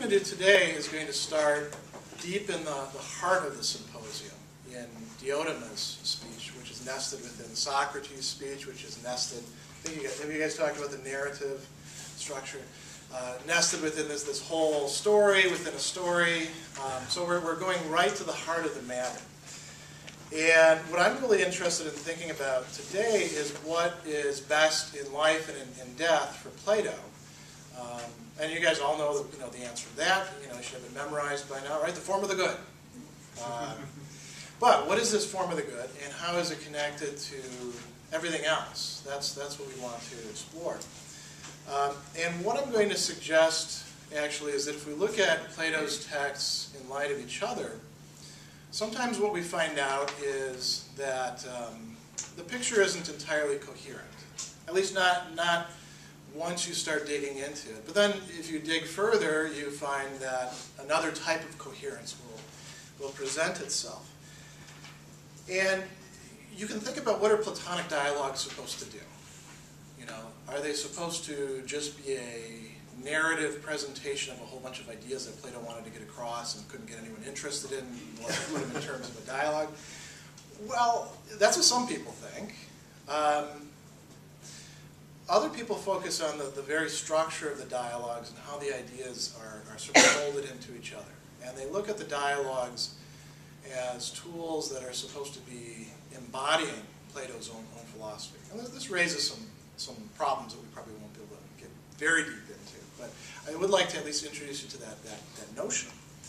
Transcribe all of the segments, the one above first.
going to do today is going to start deep in the heart of the symposium, in Diotima's speech, which is nested within Socrates' speech, which is nested, have you guys talked about the narrative structure? Nested within this whole story, within a story. So we're going right to the heart of the matter. And what I'm really interested in thinking about today is what is best in life and in death for Plato. And you guys all know, the answer to that. You should have it memorized by now, right? The form of the good. But what is this form of the good, and how is it connected to everything else? That's what we want to explore. And what I'm going to suggest, actually, is that if we look at Plato's texts in light of each other, sometimes what we find out is that the picture isn't entirely coherent. At least not once you start digging into it. But then if you dig further, you find that another type of coherence will present itself. And you can think about, what are Platonic dialogues supposed to do? Are they supposed to just be a narrative presentation of a whole bunch of ideas that Plato wanted to get across and couldn't get anyone interested in, or put them in terms of a dialogue? Well, that's what some people think. Other people focus on the very structure of the dialogues and how the ideas are sort of folded into each other. And they look at the dialogues as tools that are supposed to be embodying Plato's own philosophy. And this raises some problems that we probably won't be able to get very deep into. But I would like to at least introduce you to that notion.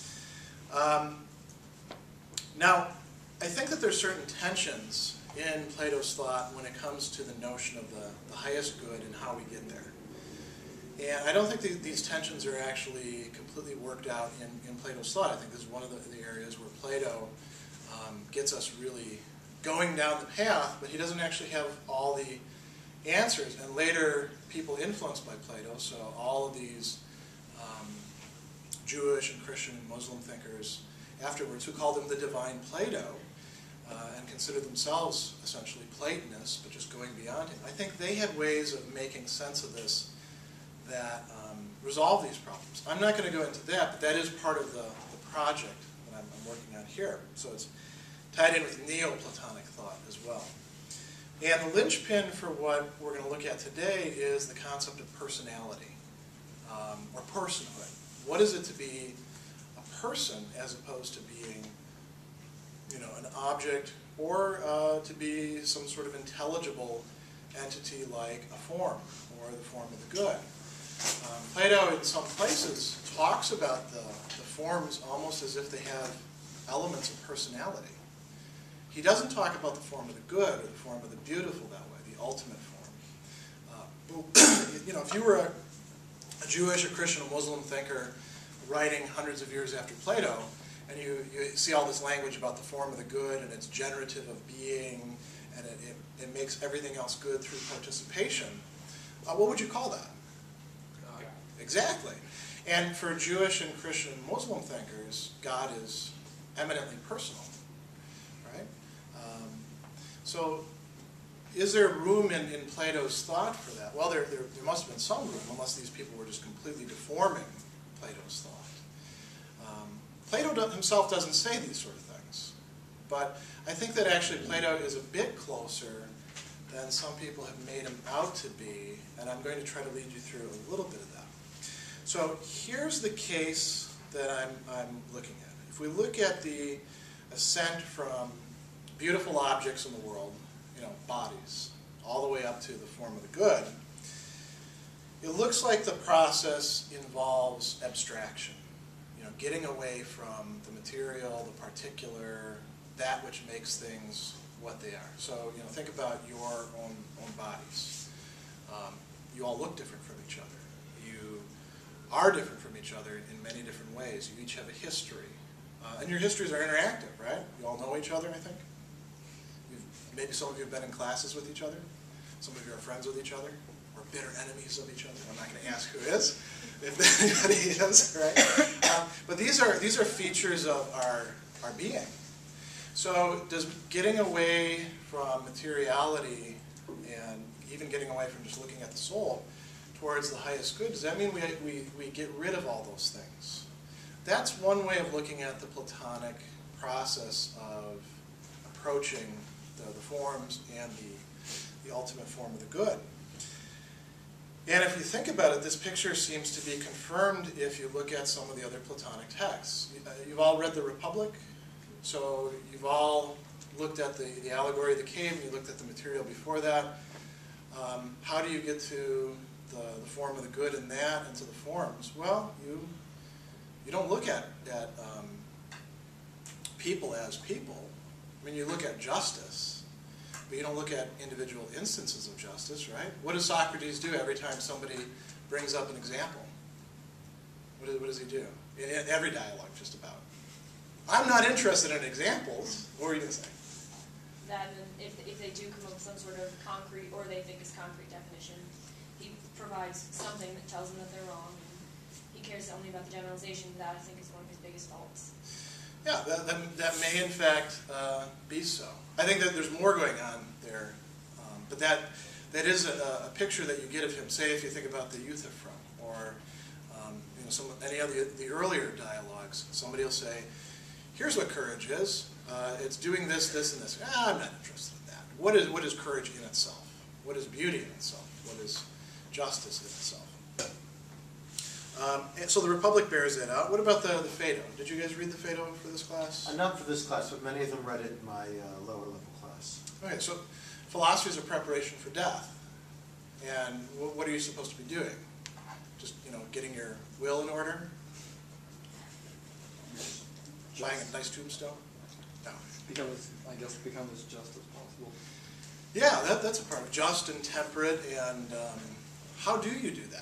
Now, I think that there's certain tensions in Plato's thought when it comes to the notion of the highest good and how we get there. And I don't think these tensions are actually completely worked out in Plato's thought. I think this is one of the areas where Plato gets us really going down the path, but he doesn't actually have all the answers. And later, people influenced by Plato, so all of these Jewish and Christian and Muslim thinkers afterwards, who called him the divine Plato, and considered themselves essentially Platonists, but just going beyond him. I think they had ways of making sense of this that resolve these problems. I'm not going to go into that, but that is part of the project that I'm working on here. So it's tied in with Neoplatonic thought as well. And the linchpin for what we're going to look at today is the concept of personality, or personhood. What is it to be a person as opposed to being an object, or to be some sort of intelligible entity like a form, or the form of the good. Plato, in some places, talks about the forms almost as if they have elements of personality. He doesn't talk about the form of the good or the form of the beautiful that way, the ultimate form. If you were a Jewish, a Christian, a Muslim thinker writing hundreds of years after Plato, and you see all this language about the form of the good, and it's generative of being, and it makes everything else good through participation, what would you call that? God. Exactly. And for Jewish and Christian and Muslim thinkers, God is eminently personal. Right? So is there room in Plato's thought for that? Well, there must have been some room, unless these people were just completely deforming Plato's thought. Plato himself doesn't say these sort of things, but I think that actually Plato is a bit closer than some people have made him out to be, and I'm going to try to lead you through a little bit of that. So here's the case that I'm looking at. If we look at the ascent from beautiful objects in the world, bodies, all the way up to the form of the good, it looks like the process involves abstraction. Getting away from the material, the particular, that which makes things what they are. So, think about your own bodies. You all look different from each other. You are different from each other in many different ways. You each have a history. And your histories are interactive, right? You all know each other, I think. Maybe some of you have been in classes with each other. Some of you are friends with each other, or bitter enemies of each other. I'm not going to ask who is, if anybody is, right? But these are features of our being. So does getting away from materiality, and even getting away from just looking at the soul, towards the highest good, does that mean we get rid of all those things? That's one way of looking at the Platonic process of approaching the forms and the ultimate form of the good. And if you think about it, this picture seems to be confirmed if you look at some of the other Platonic texts. You've all read the Republic, so you've all looked at the allegory of the cave, and you looked at the material before that. How do you get to the form of the good in that and to the forms? Well, you don't look at people as people. I mean, you look at justice, but you don't look at individual instances of justice, right? What does Socrates do every time somebody brings up an example? What does he do? In every dialogue, just about. I'm not interested in examples. What were you going to say? That if they do come up with some sort of concrete, or they think is concrete definition, he provides something that tells them that they're wrong, and he cares only about the generalization. That, I think, is one of his biggest faults. Yeah, that may in fact be so. I think that there's more going on there, but that is a picture that you get of him. Say if you think about the Euthyphron, or any of the earlier dialogues, somebody will say, "Here's what courage is. It's doing this, this, and this." I'm not interested in that. What is courage in itself? What is beauty in itself? What is justice in itself? And so the Republic bears that out. What about the Phaedo? Did you guys read the Phaedo for this class? Not for this class, but many of them read it in my lower level class. Okay, so philosophy is a preparation for death. And what are you supposed to be doing? Just, getting your will in order? Buying a nice tombstone? No. Become as just as possible. Yeah, that's a part of just and temperate. And how do you do that?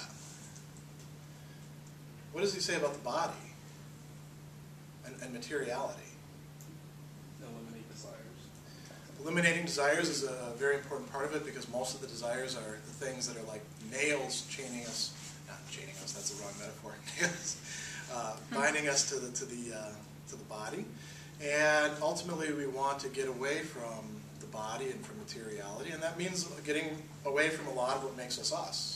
What does he say about the body and materiality? Eliminate desires. Eliminating desires is a very important part of it, because most of the desires are the things that are like nails chaining us. Not chaining us, that's the wrong metaphor. Binding us to the body. And ultimately we want to get away from the body and from materiality, and that means getting away from a lot of what makes us us.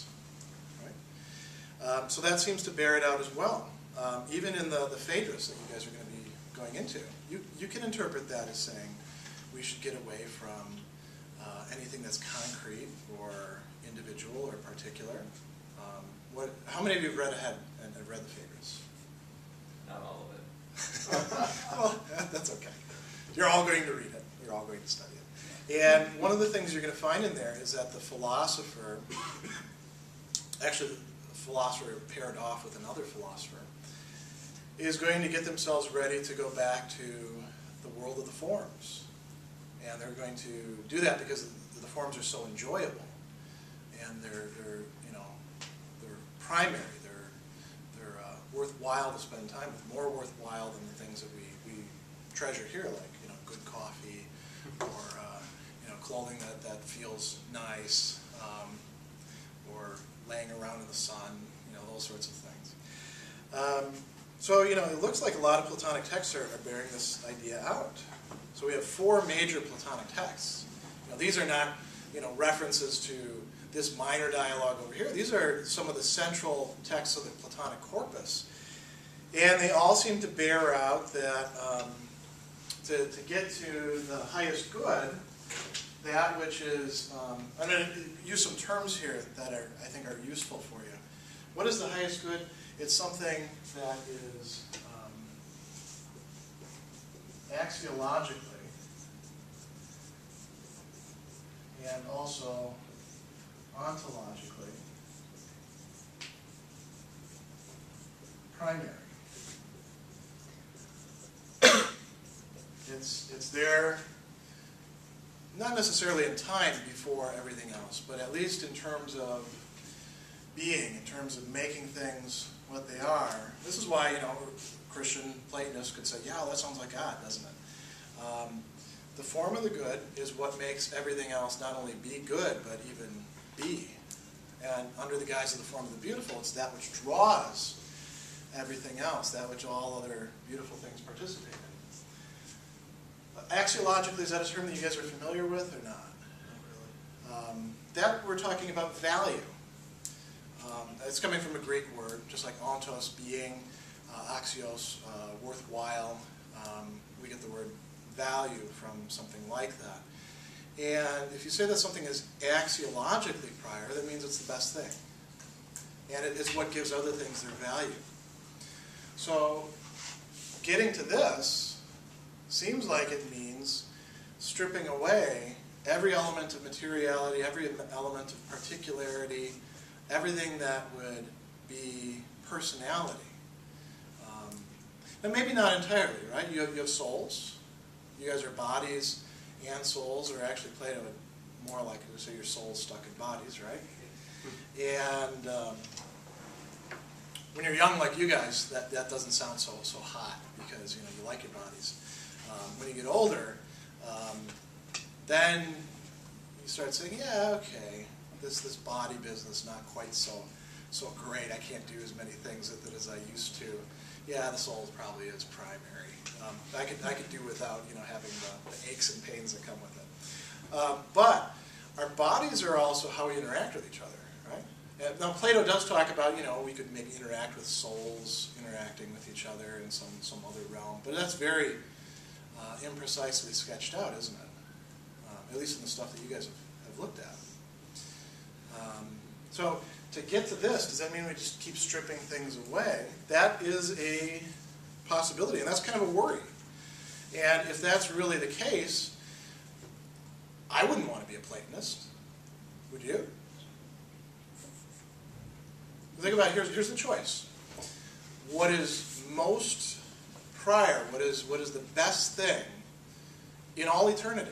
So that seems to bear it out as well. Even in the Phaedrus that you guys are going to be going into, you can interpret that as saying we should get away from anything that's concrete or individual or particular. How many of you have read ahead and read the Phaedrus? Not all of it. Well, that's okay. You're all going to read it. You're all going to study it. And one of the things you're going to find in there is that the philosopher, actually the philosopher paired off with another philosopher, is going to get themselves ready to go back to the world of the forms. And they're going to do that because the forms are so enjoyable. And they're primary. They're worthwhile to spend time with, more worthwhile than the things that we treasure here, like good coffee, or clothing that feels nice, or laying around in the sun, those sorts of things. So it looks like a lot of Platonic texts are bearing this idea out. So we have 4 major Platonic texts. These are not references to this minor dialogue over here. These are some of the central texts of the Platonic corpus. And they all seem to bear out that to get to the highest good, that which is, I'm going to use some terms here that I think are useful for you. What is the highest good? It's something that is axiologically and also ontologically primary. It's there, not necessarily in time before everything else, but at least in terms of being, in terms of making things what they are. This is why, Christian Platonists could say, yeah, that sounds like God, doesn't it? The form of the good is what makes everything else not only be good, but even be. And under the guise of the form of the beautiful, it's that which draws everything else, that which all other beautiful things participate in. Axiologically, is that a term that you guys are familiar with or not? Not really. That we're talking about value. It's coming from a Greek word, just like ontos, being, axios, worthwhile. We get the word value from something like that. And if you say that something is axiologically prior, that means it's the best thing. And it's what gives other things their value. So getting to this seems like it means stripping away every element of materiality, every element of particularity, everything that would be personality. And maybe not entirely, right? You have souls. You guys are bodies and souls, or actually Plato would more like to say your soul's stuck in bodies, right? And when you're young like you guys, that doesn't sound so hot because you like your bodies. When you get older, then you start saying, yeah, okay, this body business not quite so great. I can't do as many things with it as I used to. Yeah, the soul probably is primary. I could do without having the aches and pains that come with it. But our bodies are also how we interact with each other, right? Now Plato does talk about we could maybe interact with souls interacting with each other in some other realm, but that's very imprecisely sketched out, isn't it? At least in the stuff that you guys have looked at. So to get to this, does that mean we just keep stripping things away? That is a possibility, and that's kind of a worry. And if that's really the case, I wouldn't want to be a Platonist. Would you? Think about it. Here's the choice. What is most prior? What is the best thing in all eternity?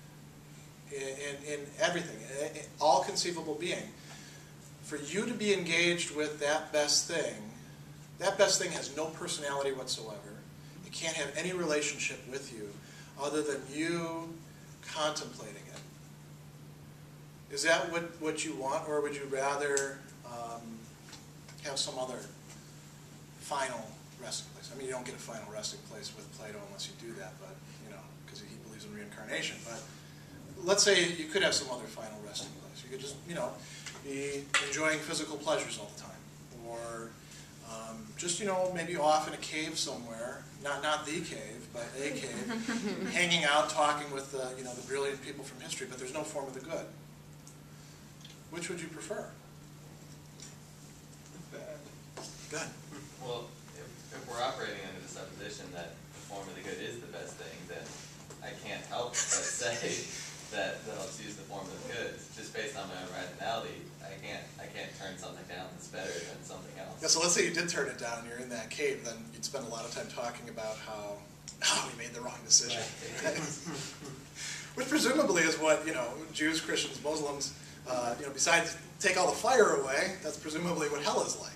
In everything, in all conceivable being. For you to be engaged with that best thing has no personality whatsoever. It can't have any relationship with you other than you contemplating it. Is that what you want, or would you rather have some other final resting place? I mean, you don't get a final resting place with Plato unless you do that, but because he believes in reincarnation. But let's say you could have some other final resting place. You could just, be enjoying physical pleasures all the time, or just, maybe off in a cave somewhere, not the cave, but a cave, hanging out, talking with the brilliant people from history, but there's no form of the good. Which would you prefer? Bad. Good. Well, if we're operating under the supposition that the form of the good is the best thing, then I can't help but say that I'll choose the form of the good. Just based on my own rationality, I can't turn something down that's better than something else. Yeah, so let's say you did turn it down and you're in that cave, then you'd spend a lot of time talking about how we made the wrong decision. Right. Which presumably is what, Jews, Christians, Muslims, besides take all the fire away, that's presumably what hell is like,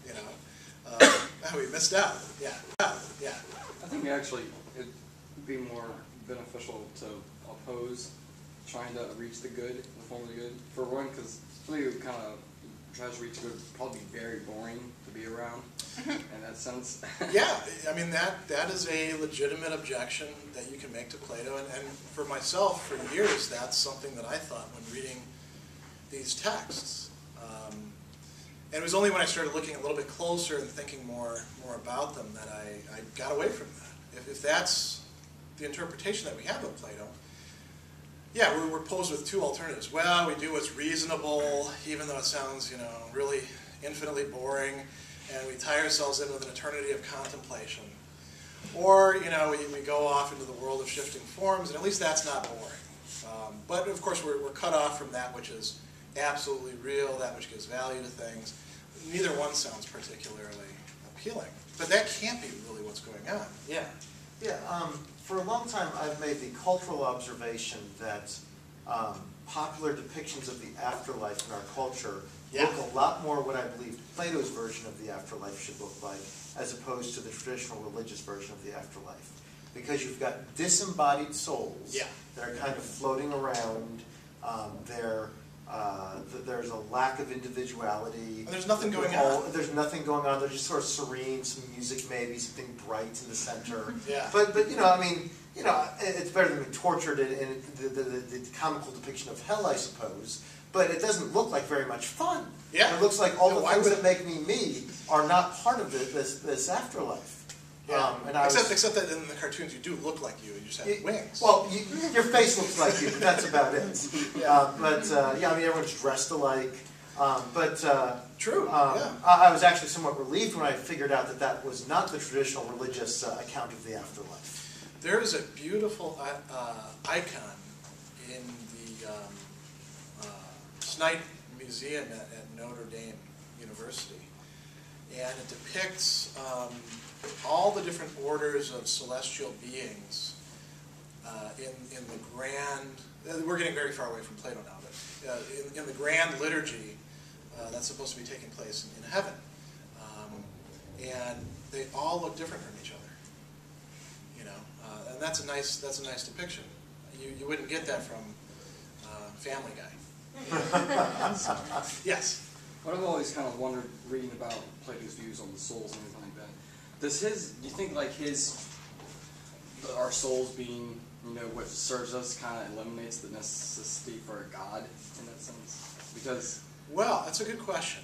we missed out. Yeah. I think actually it'd be more beneficial to oppose trying to reach the good, the form of the good. For one, because somebody who kind of tries to reach good would probably be very boring to be around in that sense. Yeah, I mean, that is a legitimate objection that you can make to Plato. And for myself, for years, that's something that I thought when reading these texts. And it was only when I started looking a little bit closer and thinking more about them that I got away from that. If that's the interpretation that we have of Plato, yeah, we're posed with two alternatives. Well, we do what's reasonable, even though it sounds, really infinitely boring, and we tie ourselves in with an eternity of contemplation. Or, we go off into the world of shifting forms, and at least that's not boring. But, of course, we're cut off from that which is absolutely real, that which gives value to things. Neither one sounds particularly appealing. But that can't be really what's going on. Yeah. Yeah, for a long time I've made the cultural observation that popular depictions of the afterlife in our culture look a lot more what I believe Plato's version of the afterlife should look like, as opposed to the traditional religious version of the afterlife. Because you've got disembodied souls that are kind of floating around. There's a lack of individuality. And there's nothing going on. There's nothing going on. They're just sort of serene, some music maybe, something bright in the center. Yeah. But it's better than being tortured in the comical depiction of hell, I suppose. but it doesn't look like very much fun. Yeah. It looks like all Yeah, the why things would that make me me are not part of this afterlife. Yeah. And I Except that in the cartoons you do look like you just have wings. Well, your face looks like you, but that's about it. Yeah. Yeah, I mean, everyone's dressed alike. True, yeah. I was actually somewhat relieved when I figured out that that was not the traditional religious account of the afterlife. There is a beautiful icon in the Snite Museum at Notre Dame University, and it depicts all the different orders of celestial beings in the grand, we're getting very far away from Plato now, but in the grand liturgy that's supposed to be taking place in heaven. And they all look different from each other, you know, and that's a nice depiction. You wouldn't get that from Family Guy. Yes. What I've always kind of wondered, reading about Plato's views on the souls and everything like that, do you think like our souls being, you know, what serves us kind of eliminates the necessity for a God in that sense? Because... Well, that's a good question.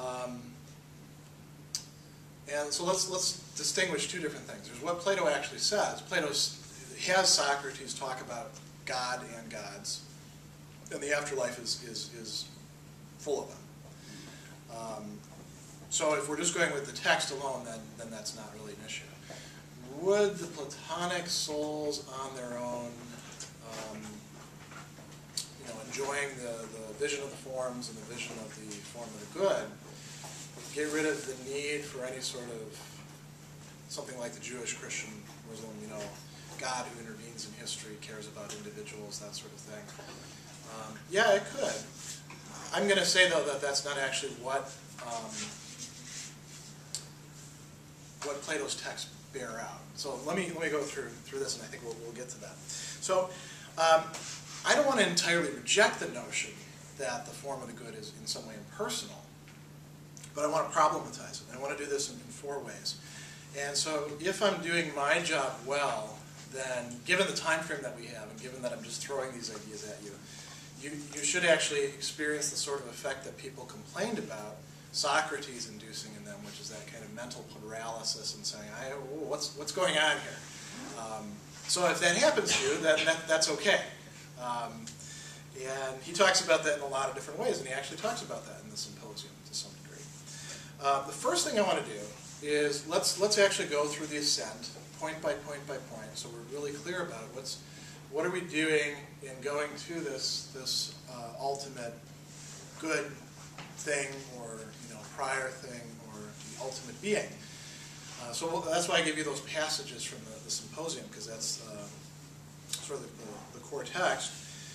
And so let's distinguish two different things. There's what Plato actually says. Plato has Socrates talk about God and gods, and the afterlife is full of them. So if we're just going with the text alone, then that's not really an issue. Would the Platonic souls on their own, you know, enjoying the vision of the forms and the vision of the form of the good, get rid of the need for any sort of something like the Jewish, Christian, Muslim, you know, God who intervenes in history, cares about individuals, that sort of thing? Yeah, it could. I'm going to say, though, that that's not actually what Plato's texts bear out. So let me go through this, and I think we'll get to that. So I don't want to entirely reject the notion that the form of the good is in some way impersonal, but I want to problematize it. And I want to do this in 4 ways. And so if I'm doing my job well, then given the time frame that we have, and given that I'm just throwing these ideas at you, you should actually experience the sort of effect that people complained about Socrates inducing in them, which is that kind of mental paralysis and saying, what's going on here? So if that happens to you, then that's okay. And he talks about that in a lot of different ways, and he actually talks about that in the Symposium to some degree. The first thing I want to do is let's actually go through the Ascent, point by point by point, so we're really clear about it. What are we doing in going to this ultimate good thing, or prior thing, or the ultimate being? So that's why I give you those passages from the Symposium, because that's sort of the core text.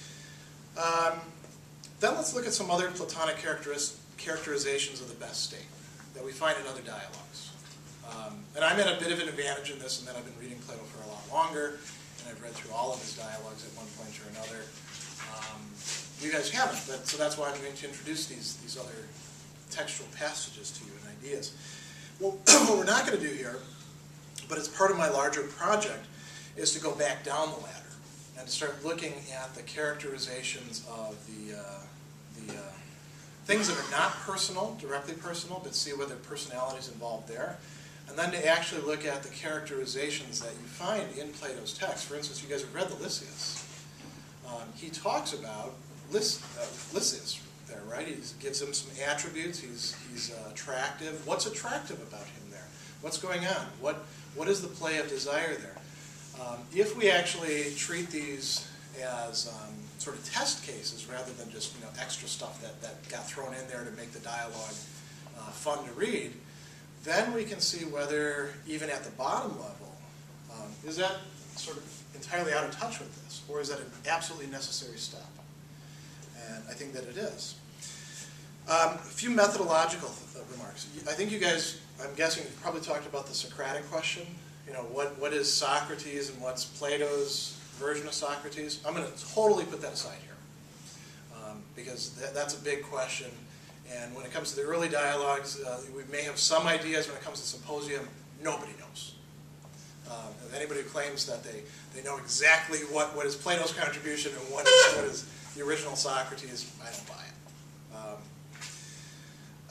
Then let's look at some other Platonic characterizations of the best state that we find in other dialogues. And I'm at a bit of an advantage in this, in that I've been reading Plato for a lot longer, and I've read through all of his dialogues at one point or another. You guys haven't, so that's why I'm going to introduce these other textual passages to you and ideas. Well, what we're not going to do here, but it's part of my larger project, is to go back down the ladder and to start looking at the characterizations of the things that are not personal, directly personal, but see whether personality is involved there. And then to actually look at the characterizations that you find in Plato's text. For instance, you guys have read the Lysias. He talks about Lysias there, right? He gives him some attributes. He's attractive. What's attractive about him there? What's going on? What is the play of desire there? If we actually treat these as sort of test cases rather than just extra stuff that got thrown in there to make the dialogue fun to read, then we can see whether, even at the bottom level, is that sort of entirely out of touch with this, or is that an absolutely necessary step? And I think that it is. A few methodological remarks. I think you guys, I'm guessing, you've probably talked about the Socratic question. What is Socrates and what's Plato's version of Socrates? I'm going to totally put that aside here, because that's a big question. And when it comes to the early dialogues, we may have some ideas. When it comes to Symposium, nobody knows. Anybody who claims that they know exactly what is Plato's contribution and what is the original Socrates, I don't buy it.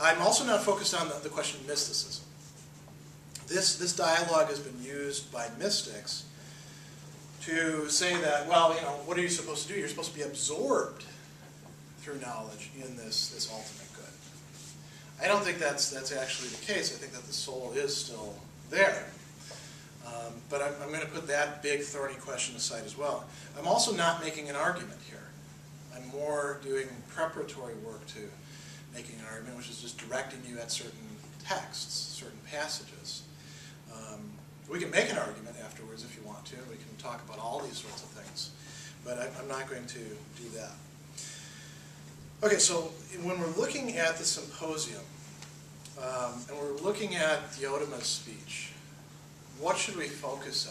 I'm also not focused on the question of mysticism. This dialogue has been used by mystics to say that, well, what are you supposed to do? You're supposed to be absorbed through knowledge in this ultimate good. I don't think that's actually the case. I think that the soul is still there. But I'm going to put that big thorny question aside as well. I'm also not making an argument here. I'm more doing preparatory work to making an argument, which is just directing you at certain texts, certain passages. We can make an argument afterwards if you want to. We can talk about all these sorts of things. But I'm not going to do that. Okay, so when we're looking at the Symposium, and we're looking at Diotima's speech, what should we focus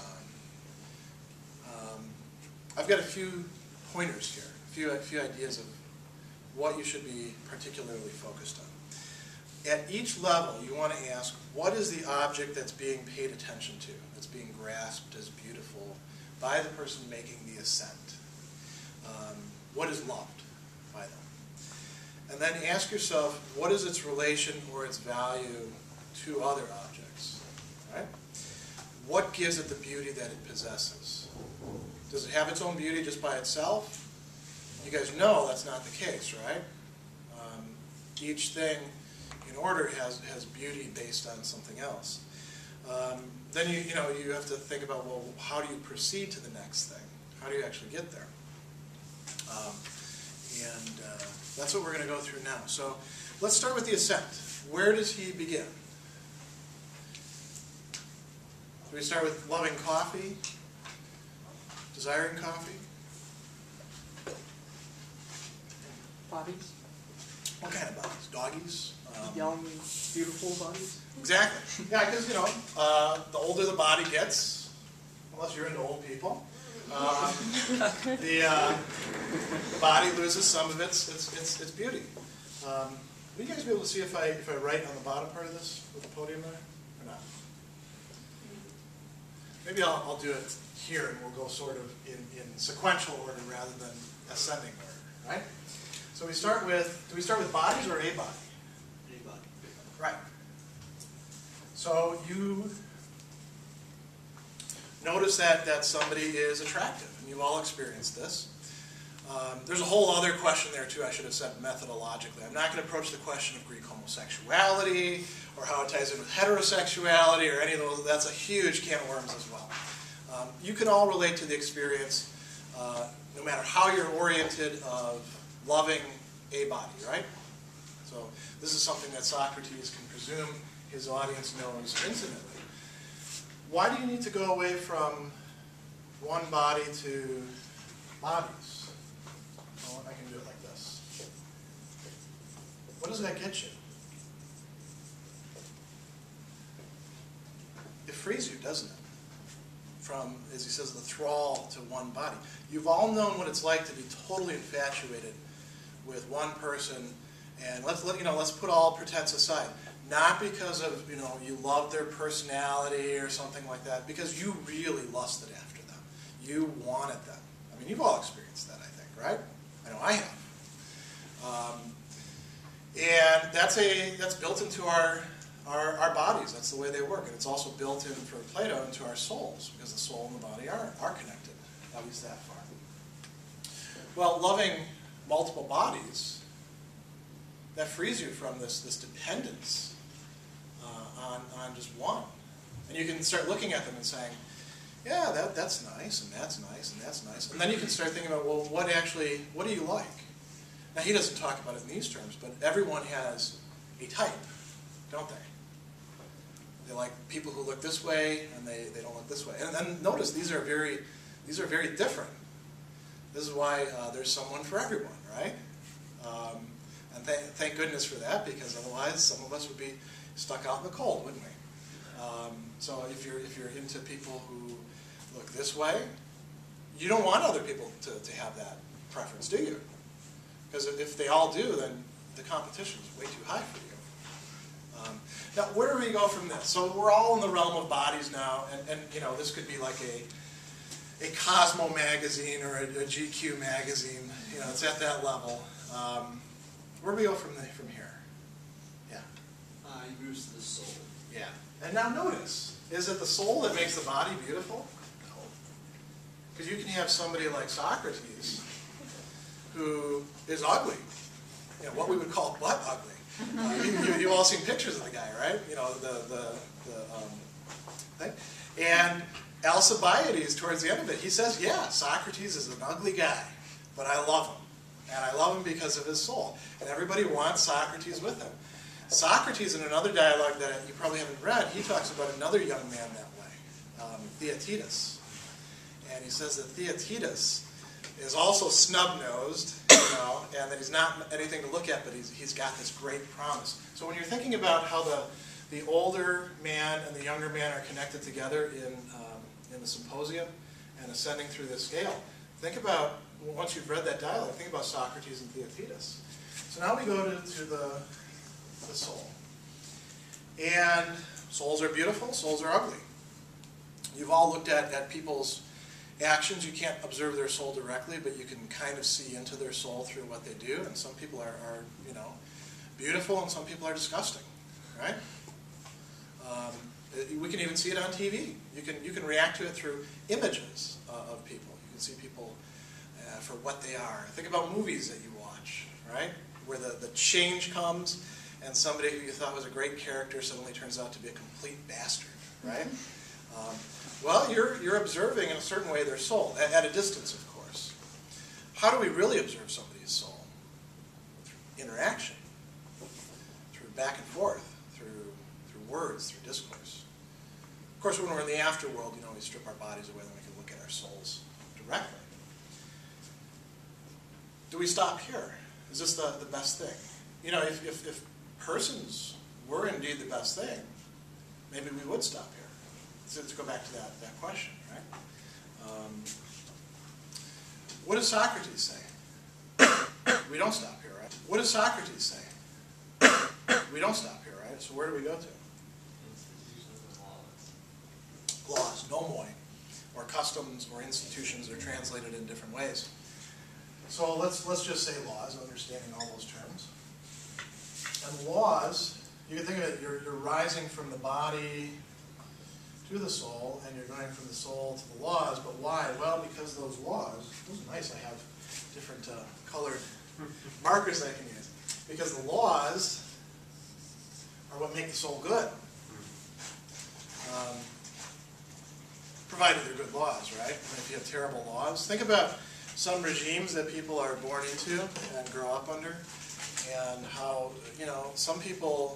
on? I've got a few pointers here, a few ideas of what you should be particularly focused on. At each level, you want to ask, what is the object that's being paid attention to, that's being grasped as beautiful by the person making the ascent? What is loved by them? And then ask yourself, what is its relation or its value to other objects? Right? What gives it the beauty that it possesses? Does it have its own beauty just by itself? You guys know that's not the case, right? Each thing in order has beauty based on something else. Then you have to think about, well, how do you proceed to the next thing? How do you actually get there? That's what we're going to go through now. So let's start with the Ascent. Where does he begin? Do we start with loving coffee? Desiring coffee? Bodies. What kind of bodies? Doggies? Young, beautiful bodies. Exactly. Yeah, because, the older the body gets, unless you're into old people, the body loses some of its beauty. Will you guys be able to see if I write on the bottom part of this with the podium there, or not? Maybe I'll do it here, and we'll go sort of in sequential order rather than ascending order, right? So do we start with bodies or a body? A body. Right. So you notice that somebody is attractive, and you've all experienced this. There's a whole other question there too, I should have said methodologically. I'm not going to approach the question of Greek homosexuality, or how it ties in with heterosexuality, or any of those. That's a huge can of worms as well. You can all relate to the experience, no matter how you're oriented, of loving a body, right? So this is something that Socrates can presume his audience knows intimately. Why do you need to go away from one body to bodies? Well, I can do it like this. What does that get you? It frees you, doesn't it? From, as he says, the thrall to one body. You've all known what it's like to be totally infatuated with one person, and let's put all pretense aside. Not because of, you love their personality or something like that, because you really lusted after them. You wanted them. I mean, you've all experienced that, I think, right? I know I have. And that's built into our bodies. That's the way they work. And it's also built in, for Plato, into our souls, because the soul and the body are connected, at least that far. Well, loving multiple bodies, that frees you from this dependence on just one. And you can start looking at them and saying, yeah, that's nice, and that's nice, and that's nice. And then you can start thinking about, well, what do you like? Now, he doesn't talk about it in these terms, but everyone has a type, don't they? They like people who look this way, and they don't look this way. And then notice, these are very different. This is why there's someone for everyone, right? And thank goodness for that, because otherwise some of us would be stuck out in the cold, wouldn't we? So if you're into people who look this way, you don't want other people to have that preference, do you? Because if they all do, then the competition is way too high for you. Now, where do we go from this? So we're all in the realm of bodies now, and this could be like a Cosmo magazine or a GQ magazine. It's at that level. Where do we go from here? Yeah. moves the soul. Yeah. And now notice, is it the soul that makes the body beautiful? No. Because you can have somebody like Socrates who is ugly. You know, what we would call butt ugly. You've all seen pictures of the guy, right? You know, the thing. And Alcibiades, towards the end of it, he says, yeah, Socrates is an ugly guy, but I love him. And I love him because of his soul. And everybody wants Socrates with him. Socrates, in another dialogue that you probably haven't read, he talks about another young man that way, Theaetetus. And he says that Theaetetus is also snub-nosed, you know, and that he's not anything to look at, but he's got this great promise. So when you're thinking about how the older man and the younger man are connected together in the Symposium and ascending through this scale, think about, once you've read that dialogue, think about Socrates and Theaetetus. So now we go to the soul. And souls are beautiful, souls are ugly. You've all looked at people's actions. You can't observe their soul directly, but you can kind of see into their soul through what they do. And some people are you know, beautiful, and some people are disgusting, right? We can even see it on TV. You can react to it through images of people. You can see people for what they are. Think about movies that you watch, right? Where the change comes, and somebody who you thought was a great character suddenly turns out to be a complete bastard, right? Well, you're observing in a certain way their soul, at a distance, of course. How do we really observe somebody's soul? Through interaction, through back and forth, through words, through discourse. Of course, when we're in the afterworld, you know, we strip our bodies away, then we can look at our souls directly. Do we stop here? Is this the best thing? You know, if persons were indeed the best thing, maybe we would stop here. So let's go back to that question, right? What does Socrates say? We don't stop here, right? What does Socrates say? We don't stop here, right? So where do we go to? Institutions and laws. Laws, nomoi, or customs or institutions are translated in different ways. So let's just say laws, understanding all those terms. And laws, you can think of it, you're rising from the body to the soul, and you're going from the soul to the laws. But why? Well, because those laws, those are nice, I have different colored markers I can use. Because the laws are what make the soul good. Provided they're good laws, right? And if you have terrible laws, think about some regimes that people are born into and grow up under, and how, you know, some people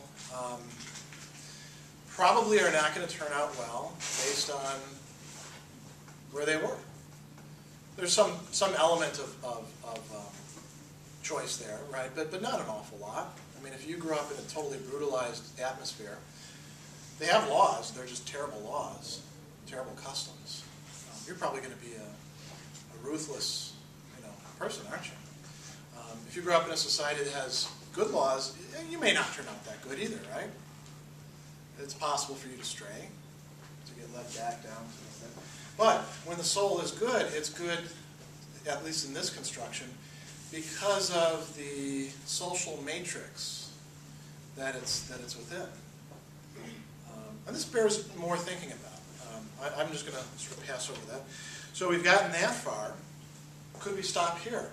probably are not going to turn out well based on where they were. There's some element of choice there, right? But not an awful lot. I mean, if you grew up in a totally brutalized atmosphere, they have laws. They're just terrible laws, terrible customs. You're probably going to be a ruthless, you know, person, aren't you? If you grow up in a society that has good laws, you may not turn out that good either, right? It's possible for you to stray, to get led back down to the thing. But when the soul is good, it's good, at least in this construction, because of the social matrix that it's within. And this bears more thinking about. I'm just going to sort of pass over that. So we've gotten that far. Could we stop here?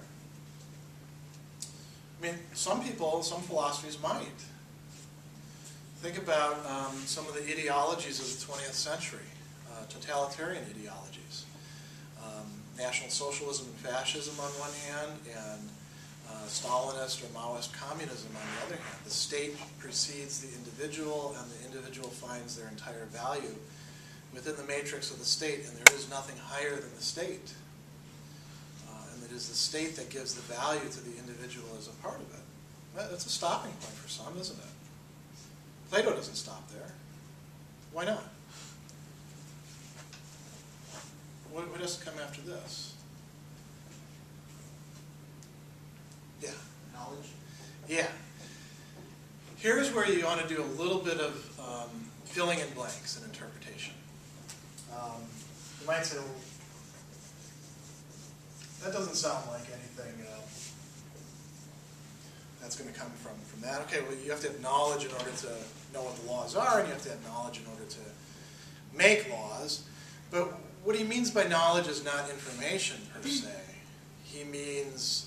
I mean, some people, some philosophies might. Think about some of the ideologies of the 20th century, totalitarian ideologies. National Socialism and Fascism on one hand, and Stalinist or Maoist communism on the other hand. The state precedes the individual, and the individual finds their entire value within the matrix of the state, and there is nothing higher than the state. And it is the state that gives the value to the individual as a part of it. That's a stopping point for some, isn't it? Plato doesn't stop there. Why not? What has to come after this? Yeah. Knowledge? Yeah. Here's where you want to do a little bit of filling in blanks and interpretation. You might say, well, that doesn't sound like anything That's going to come from that. Okay, well, you have to have knowledge in order to know what the laws are, and you have to have knowledge in order to make laws. But what he means by knowledge is not information, per se. He means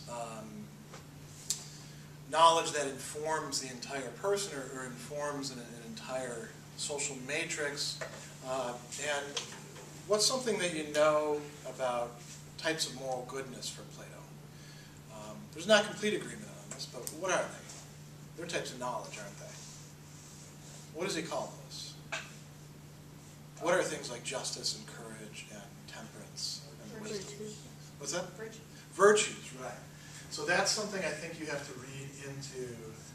knowledge that informs the entire person or informs an entire social matrix. And what's something that you know about types of moral goodness for Plato? There's not complete agreement on this, but what are they? They're types of knowledge, aren't they? What does he call those? What are things like justice and courage and temperance and wisdom? What's that? Virtues. Virtues, right. So that's something I think you have to read into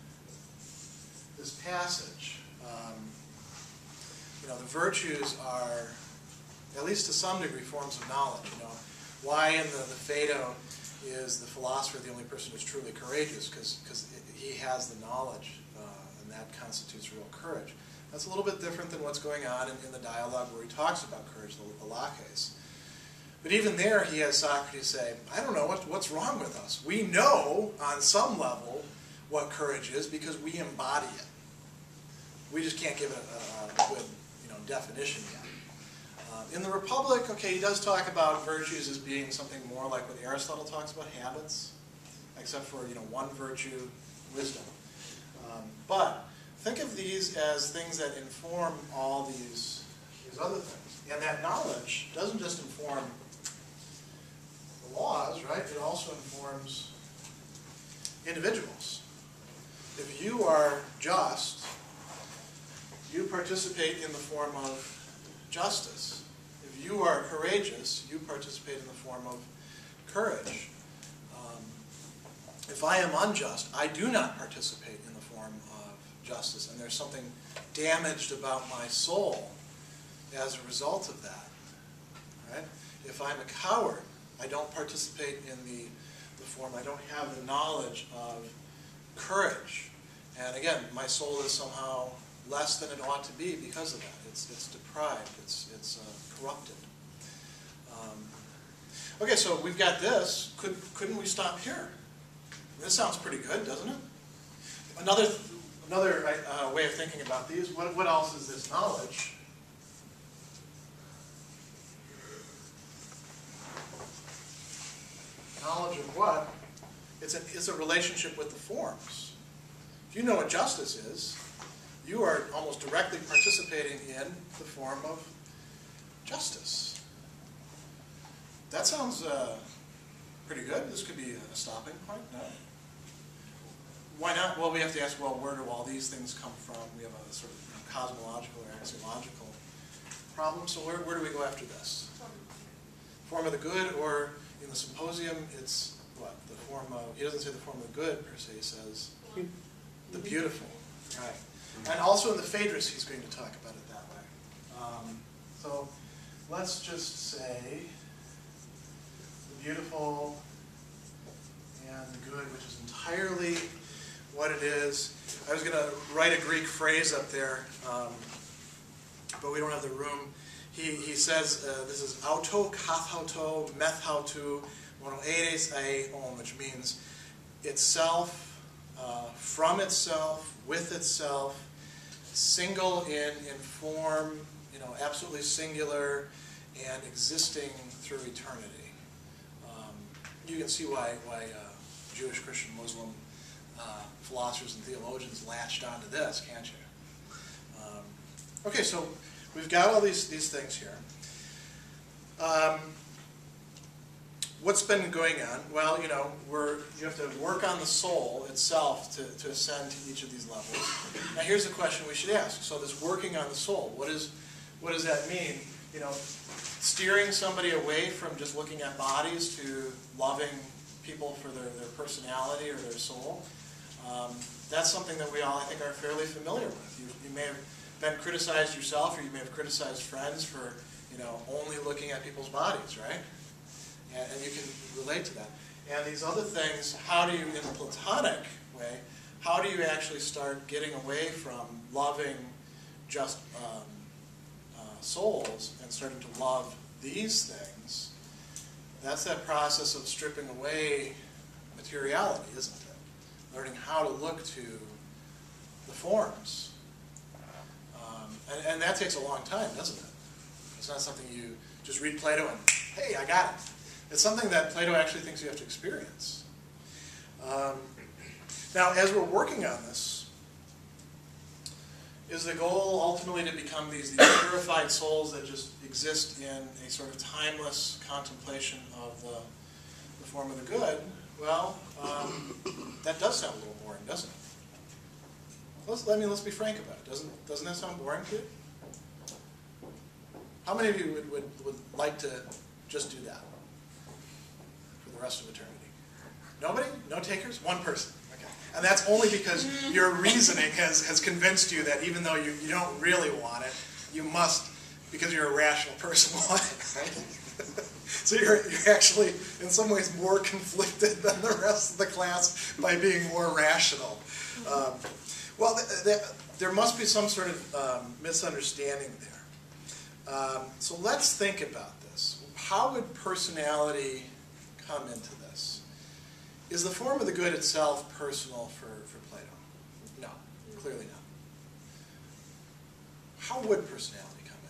this passage. You know, the virtues are, at least to some degree, forms of knowledge. You know, why in the Phaedo is the philosopher the only person who's truly courageous? Because he has the knowledge, and that constitutes real courage. That's a little bit different than what's going on in the dialogue where he talks about courage, the laches. But even there, he has Socrates say, I don't know what's wrong with us. We know on some level what courage is because we embody it. We just can't give it a good definition yet. In the Republic, okay, he does talk about virtues as being something more like what Aristotle talks about, habits, except for one virtue, wisdom. But think of these as things that inform all these other things. And that knowledge doesn't just inform the laws, right? It also informs individuals. If you are just, you participate in the form of justice. If you are courageous, you participate in the form of courage. If I am unjust, I do not participate in the form of justice, and there's something damaged about my soul as a result of that. Right? If I'm a coward, I don't participate in the form, I don't have the knowledge of courage. And again, my soul is somehow less than it ought to be because of that. It's deprived, it's corrupted. Okay, so we've got this. Couldn't we stop here? This sounds pretty good, doesn't it? Another way of thinking about these, what else is this knowledge? Knowledge of what? It's a relationship with the forms. If you know what justice is, you are almost directly participating in the form of justice. That sounds pretty good. This could be a stopping point. No? Why not? Well, we have to ask, well, where do all these things come from? We have a sort of cosmological or axiological problem. So where do we go after this? Form of the good, or in the Symposium, it's what? The form of, he doesn't say the form of the good, per se. He says the beautiful. Right. And also in the Phaedrus, he's going to talk about it that way. So let's just say the beautiful and the good, which is entirely what it is. I was going to write a Greek phrase up there, but we don't have the room. He says this is auto, kathauto, methautu, monoedes aeon, which means itself, from itself, with itself, single in form, absolutely singular, and existing through eternity. You can see why Jewish, Christian, Muslim philosophers and theologians latched onto this, can't you? Okay, so we've got all these things here. What's been going on? Well, you have to work on the soul itself to ascend to each of these levels. Now, here's the question we should ask. So, this working on the soul, what does that mean? Steering somebody away from just looking at bodies to loving people for their personality or their soul. That's something that we all, I think, are fairly familiar with. You may have been criticized yourself, or you may have criticized friends for, only looking at people's bodies, right? And you can relate to that. And these other things, how do you, in a Platonic way, how do you actually start getting away from loving just souls and starting to love these things? That's that process of stripping away materiality, isn't it? learning how to look to the forms. And that takes a long time, doesn't it? It's not something you just read Plato and, hey, I got it. It's something that Plato actually thinks you have to experience. Now, as we're working on this, is the goal ultimately to become these purified souls that just exist in a sort of timeless contemplation of the form of the good? Well, that does sound a little boring, doesn't it? Let's be frank about it. Doesn't that sound boring to you? How many of you would like to just do that for the rest of eternity? Nobody? No takers? One person. Okay. And that's only because your reasoning has convinced you that even though you don't really want it, you must, because you're a rational person, want it, right? So you're actually, in some ways, more conflicted than the rest of the class by being more rational. Well, there must be some sort of misunderstanding there. So let's think about this. How would personality come into this? Is the form of the good itself personal for Plato? No, clearly not. How would personality come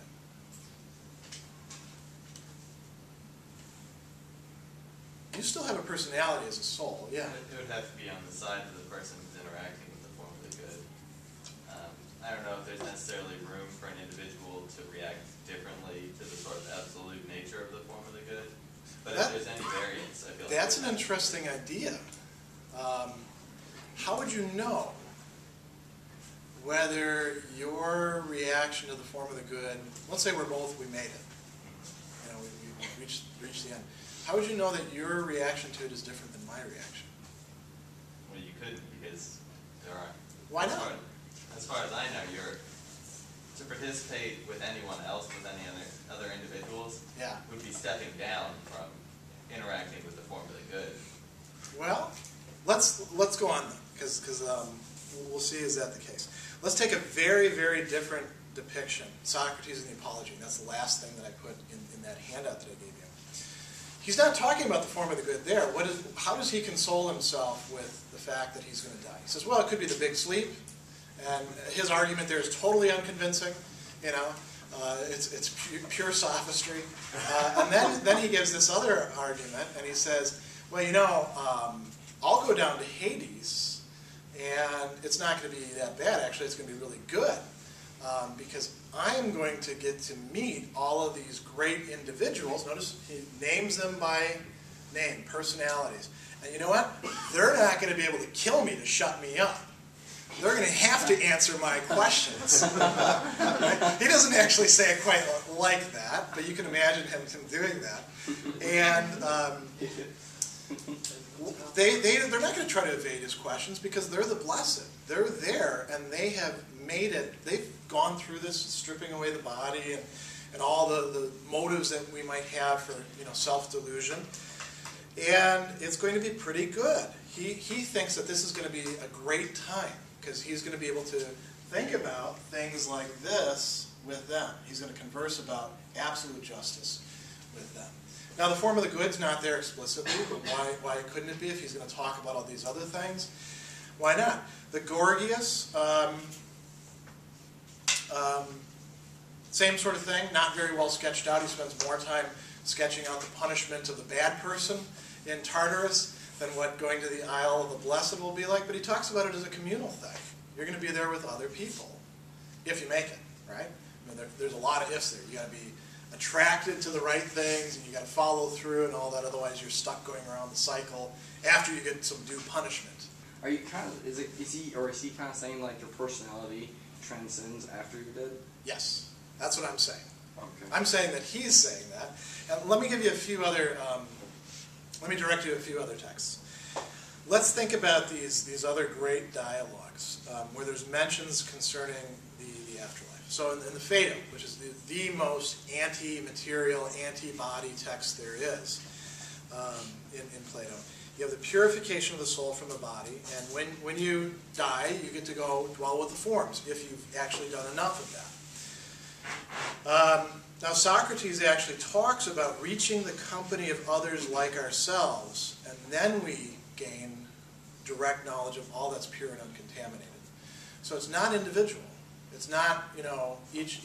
in? You still have a personality as a soul, yeah. It would have to be on the side of the person who's interacting with the form of the good. I don't know if there's necessarily room for an individual to react differently to the sort of absolute nature of the form of the good. But if there's any variance, I feel like that's an interesting idea. How would you know whether your reaction to the form of the good, let's say we made it, we reached the end. How would you know that your reaction to it is different than my reaction? Well, you couldn't, because there aren't. Why not? As far as I know, to participate with anyone else, with any other individuals, would be stepping down from interacting with the form of the good. Well, let's go on then, because we'll see is that the case. Let's take a very, very different depiction, Socrates and the Apology. That's the last thing that I put in that handout that I gave you. He's not talking about the form of the good there. How does he console himself with the fact that he's going to die? He says, well, it could be the big sleep, and his argument there is totally unconvincing. It's pure sophistry. And then he gives this other argument, and he says, well, I'll go down to Hades, and it's not going to be that bad. Actually, it's going to be really good, because I'm going to get to meet all of these great individuals. Notice he names them by name, personalities. And you know what? They're not going to be able to kill me to shut me up. They're going to have to answer my questions. Right? He doesn't actually say it quite like that, but you can imagine him doing that. And they're not going to try to evade his questions because they're the blessed. They're there, and they have made it. They've gone through this, stripping away the body and all the motives that we might have for self-delusion. And it's going to be pretty good. He thinks that this is going to be a great time because he's going to be able to think about things like this with them. He's going to converse about absolute justice with them. Now, the form of the good's not there explicitly, but why couldn't it be if he's going to talk about all these other things? Why not? The Gorgias, same sort of thing, not very well sketched out. He spends more time sketching out the punishment of the bad person in Tartarus than what going to the Isle of the Blessed will be like, but he talks about it as a communal thing. You're going to be there with other people, if you make it, right? I mean, there's a lot of ifs there. You got to be attracted to the right things, and you got to follow through and all that, otherwise you're stuck going around the cycle after you get some due punishment. Are you kind of, is he kind of saying like your personality transcends after you're dead? Yes, that's what I'm saying. Okay. I'm saying that he's saying that. And let me give you a few other, let me direct you to a few other texts. Let's think about these other great dialogues where there's mentions concerning the afterlife. So in the Phaedo, which is the most anti-material, anti-body text there is in Plato, you have the purification of the soul from the body, and when you die, you get to go dwell with the forms, if you've actually done enough of that. Now, Socrates actually talks about reaching the company of others like ourselves, and then we gain direct knowledge of all that's pure and uncontaminated. So it's not individual. It's not, each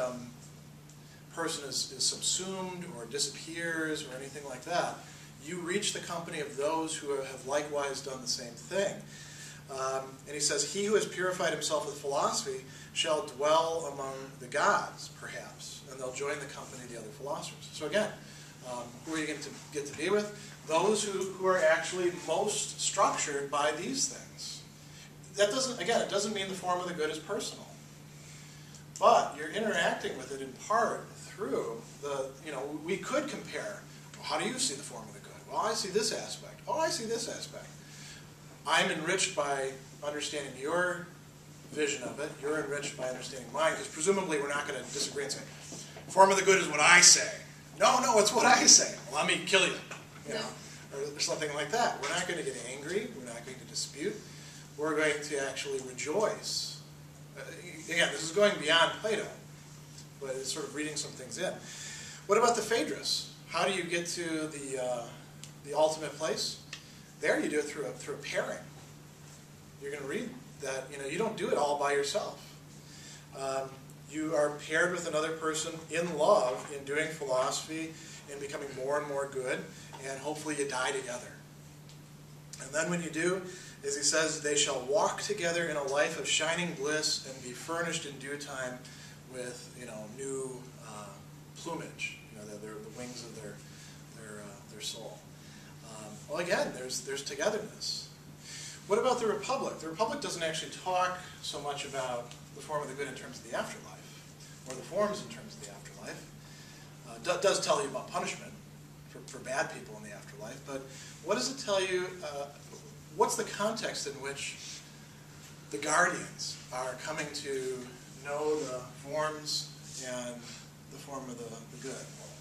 person is subsumed or disappears or anything like that. You reach the company of those who have likewise done the same thing. And he says, he who has purified himself with philosophy shall dwell among the gods, perhaps, and they'll join the company of the other philosophers. So again, who are you going to get to be with? Those who are actually most structured by these things. That doesn't, again, it doesn't mean the form of the good is personal. But you're interacting with it in part through the, we could compare. Well, how do you see the form of the good? Well, I see this aspect. Oh, I see this aspect. I'm enriched by understanding your vision of it. You're enriched by understanding mine, because presumably we're not going to disagree and say, form of the good is what I say. No, it's what I say. Well, let me kill you, or something like that. We're not going to get angry. We're not going to dispute. We're going to actually rejoice. Again, this is going beyond Plato, but it's sort of reading some things in. What about the Phaedrus? How do you get to the ultimate place? There you do it through a pairing. You're going to read that you don't do it all by yourself. You are paired with another person in love, in doing philosophy, and becoming more and more good, and hopefully you die together. And then when you do, as he says, they shall walk together in a life of shining bliss and be furnished in due time with new plumage, the wings of their soul. Well, again, there's togetherness. What about the Republic? The Republic doesn't actually talk so much about the form of the good in terms of the afterlife, or the forms in terms of the afterlife. Does tell you about punishment for bad people in the afterlife, but what does it tell you? What's the context in which the guardians are coming to know the forms and the form of the good?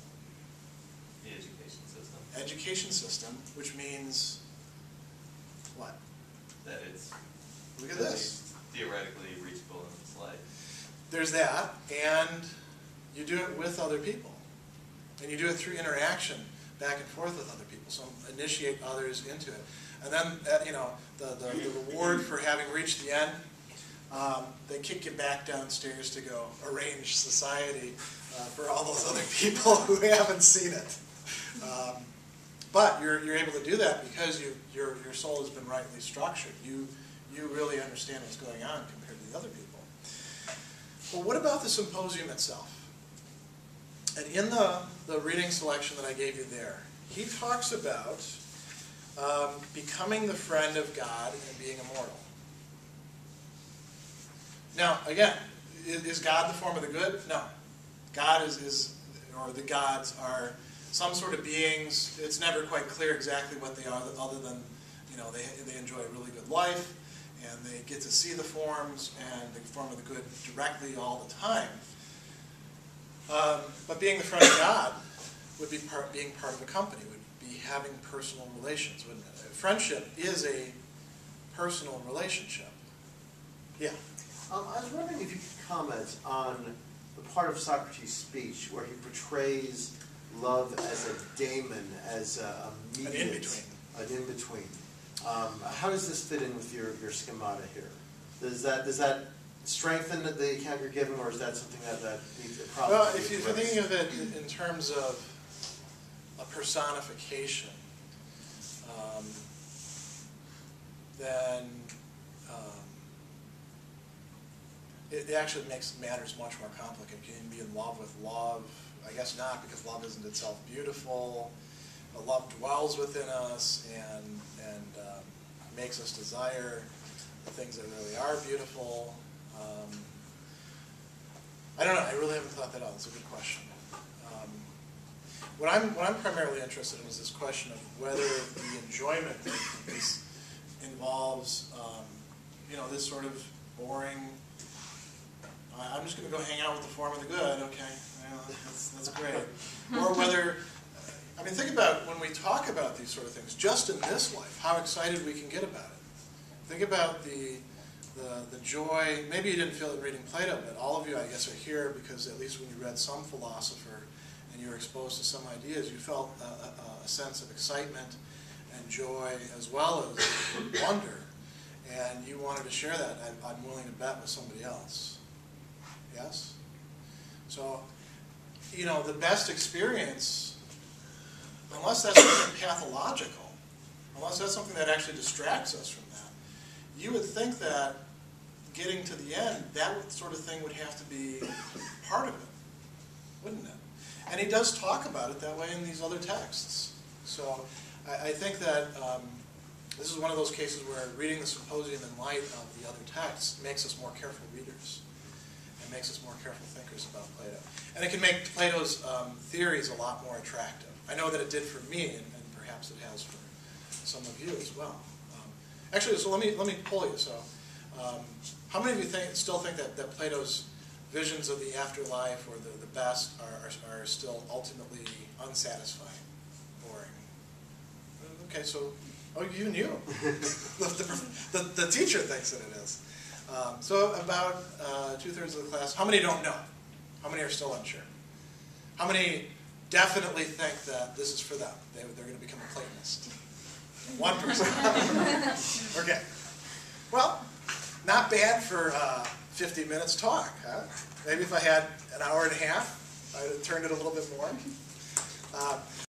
The education system. Education system, which means what? That it's Look at this. Theoretically reachable in this life. There's that, and you do it with other people. And you do it through interaction back and forth with other people. So initiate others into it. And then, the reward for having reached the end, they kick you back downstairs to go arrange society for all those other people who haven't seen it. But you're able to do that because your soul has been rightly structured. You really understand what's going on compared to the other people. Well, what about the symposium itself? And in the reading selection that I gave you there, he talks about becoming the friend of God and being immortal. Now, again, is God the form of the good? No. God or the gods are some sort of beings. It's never quite clear exactly what they are, other than, they enjoy a really good life, and they get to see the forms and the form of the good directly all the time. But being the friend of God would be being part of a company, would be having personal relations, wouldn't it? Friendship is a personal relationship. Yeah. I was wondering if you could comment on the part of Socrates' speech where he portrays love as a daemon, as a mediator, an in-between. How does this fit in with your schemata here? Does that strengthen the account you're giving, or is that something that needs a problem? Well, if you're thinking of it in terms of a personification, then it actually makes matters much more complicated. You can be in love with love. I guess not, because love isn't itself beautiful. But love dwells within us and makes us desire the things that really are beautiful. I don't know. I really haven't thought that out. It's a good question. What I'm primarily interested in is this question of whether the enjoyment of this involves, this sort of boring. I'm just going to go hang out with the form of the good. Okay, that's great. Or whether, think about when we talk about these sort of things, just in this life, how excited we can get about it. Think about the joy. Maybe you didn't feel it reading Plato, but all of you, I guess, are here because at least when you read some philosopher and you were exposed to some ideas, you felt a sense of excitement and joy as well as wonder, and you wanted to share that, I'm willing to bet with somebody else. Yes? So, you know, the best experience, unless that's something pathological, unless that's something that actually distracts us from that, you would think that getting to the end, that sort of thing would have to be part of it, wouldn't it? And he does talk about it that way in these other texts. So I think that this is one of those cases where reading the Symposium in light of the other texts makes us more careful readers and makes us more careful thinkers about Plato. And it can make Plato's theories a lot more attractive. I know that it did for me, and perhaps it has for some of you as well. Actually, so let me poll you. So, how many of you still think that Plato's visions of the afterlife or the best are still ultimately unsatisfying, boring? Okay, so even you, the teacher thinks that it is. So about 2/3 of the class. How many don't know? How many are still unsure? How many definitely think that this is for them? They're going to become a Platonist. 1%. Okay. Well, not bad for 50 minutes talk, huh? Maybe if I had an hour and a half, I'd have turned it a little bit more.